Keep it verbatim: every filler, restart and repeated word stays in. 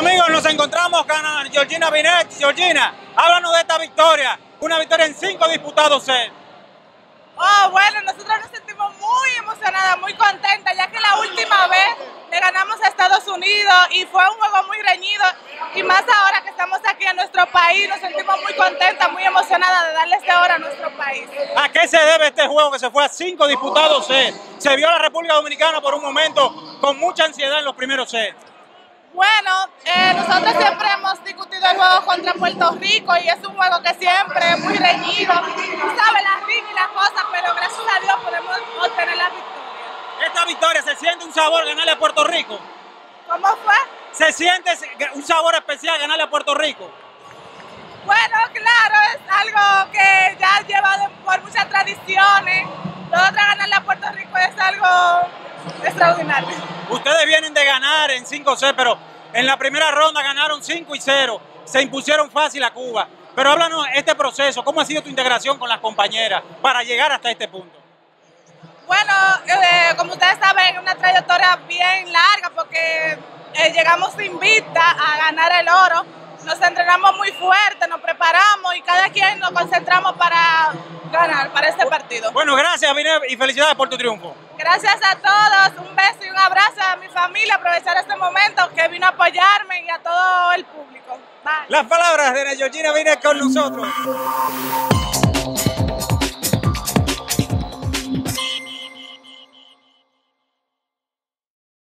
amigos, nos encontramos con Georgina Binet. Georgina, háblanos de esta victoria, una victoria en cinco disputados sets. Oh, bueno, nosotros nos sentimos muy emocionadas, muy contentas, ya que la última vez le ganamos a Estados Unidos y fue un juego muy reñido, y más ahora que estamos aquí en nuestro país, nos sentimos muy contentas, muy emocionadas de darle este oro a nuestro país. ¿A qué se debe este juego que se fue a cinco disputados sets? Se vio a la República Dominicana por un momento con mucha ansiedad en los primeros sets. Bueno, eh, nosotros siempre hemos discutido el juego contra Puerto Rico y es un juego que siempre es muy reñido. Tú sabes, la riña y las cosas, pero gracias a Dios podemos obtener la victoria. ¿Esta victoria se siente un sabor ganarle a Puerto Rico? ¿Cómo fue? ¿Se siente un sabor especial ganarle a Puerto Rico? Bueno, claro, es algo que ya lleva por muchas tradiciones. Nosotros ganarle a Puerto Rico es algo extraordinario. Ustedes vienen de ganar en cinco sets, pero en la primera ronda ganaron cinco y cero. Se impusieron fácil a Cuba. Pero háblanos de este proceso, ¿cómo ha sido tu integración con las compañeras para llegar hasta este punto? Bueno, eh, como ustedes saben, es una trayectoria bien larga porque eh, llegamos invicta a ganar el oro. Nos entrenamos muy fuerte, nos preparamos y cada quien nos concentramos para ganar, para este partido. Bueno, gracias, Binet, y felicidades por tu triunfo. Gracias a todos, un beso y un abrazo a mi familia, aprovechar este momento que vino a apoyarme y a todo el público. Bye. Las palabras de Georgina Binet con nosotros.